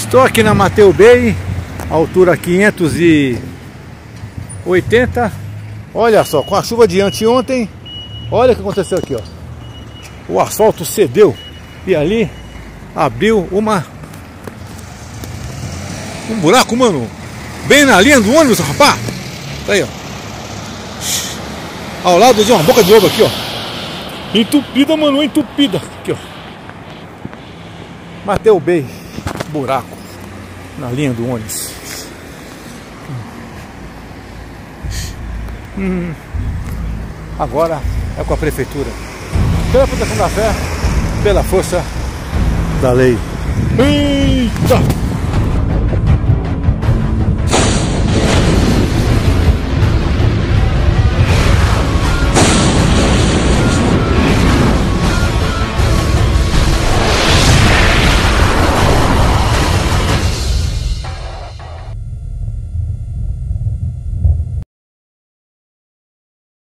Estou aqui na Mateu Bay, altura 580. Olha só, com a chuva de anteontem, olha o que aconteceu aqui, ó. O asfalto cedeu e ali abriu um buraco, mano, bem na linha do ônibus, rapaz. Tá aí, ó, ao lado de uma boca de lobo aqui, ó. Entupida, mano, entupida. Aqui, ó. Mateu Bay, buraco na linha do ônibus. Agora é com a prefeitura. Pela proteção da fé, pela força da lei. Eita!